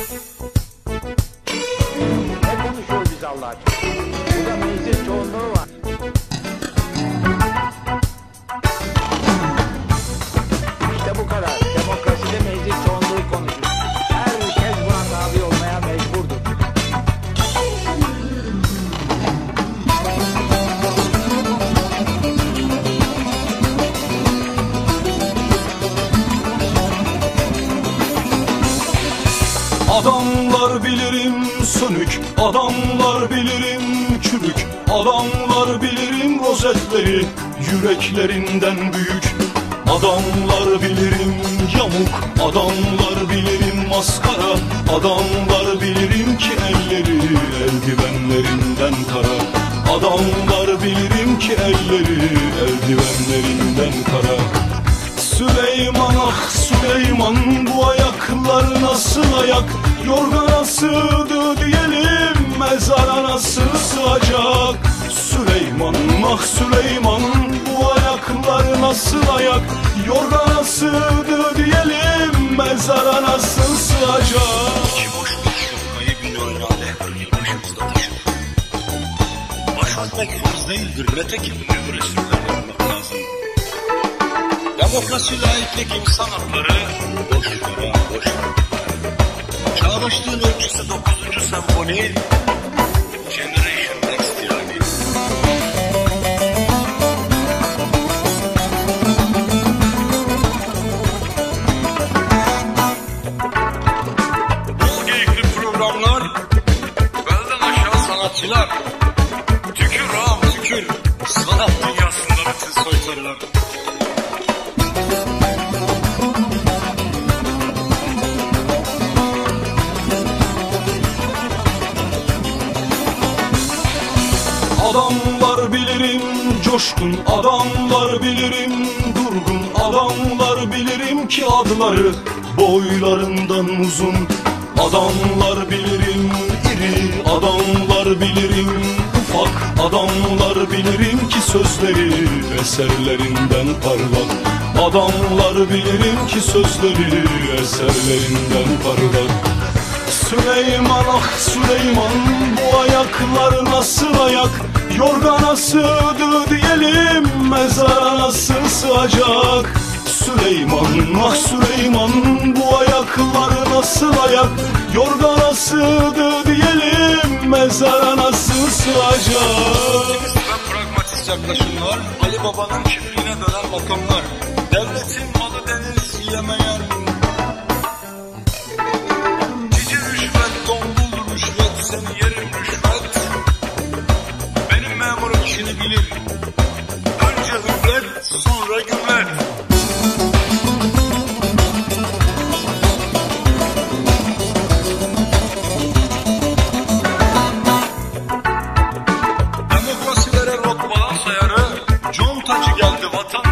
Ne konuşuyoruz biz Allah aşkına? Burada meclis çoğunluğu var. İşte bu kadar. Demokraside meclis çoğunluğu konuşur. Herkes buna tabi olmaya mecburdur. Adamlar bilirim sönük, adamlar bilirim çürük, adamlar bilirim rozetleri yüreklerinden büyük. Adamlar bilirim yamuk, adamlar bilirim maskara, adamlar bilirim ki elleri eldivenlerinden kara. Adamlar bilirim ki elleri eldivenlerinden kara. Süleyman ah Süleyman, bu ayaklar nasıl ayak? Yorgana sığdı diyelim, mezara nasıl sığacak? Süleyman ah Süleyman, bu ayaklar nasıl ayak? Yorgana sığdı diyelim, mezara nasıl sığacak? İki boş bir şapkayı bir önlerde her yıl başımızda taşır. Başörtmek farz değildir, nitekim ömür esirler yapmak lazım. Demokrasi, laiklik, insan hakları boş yere, boş yere. Çağdaşlığın ölçüsü 9. senfoni, Generation Next yani. Bu geyikli programlar, belden aşağı sanatçılar. Tükür ağam tükür, sanat dünyasında bütün soytarılar. Adamlar bilirim coşkun, adamlar bilirim durgun, adamlar bilirim ki adları boylarından uzun. Adamlar bilirim iri, adamlar bilirim ufak, adamlar bilirim ki sözleri eserlerinden parlak. Adamlar bilirim ki sözleri eserlerinden parlak. Süleyman ah Süleyman, bu ayaklar nasıl ayak? Yorgana sığdı diyelim, mezara nasıl sığacak? Süleyman ah Süleyman, bu ayaklar nasıl ayak? Yorgana sığdı diyelim, mezara nasıl sığacak? Ve pragmatist yaklaşımlar, Ali Baba'nın çiftliğine dönen makamlar. Devletin malı denir yemeyen. Cici rüşvet, tombul rüşvet, seni yerim rüşvet. Benim memurum işini bilir. Önce hürret, sonra gümlet. Demokrasilere rotbalar sayarı, contacı geldi vatan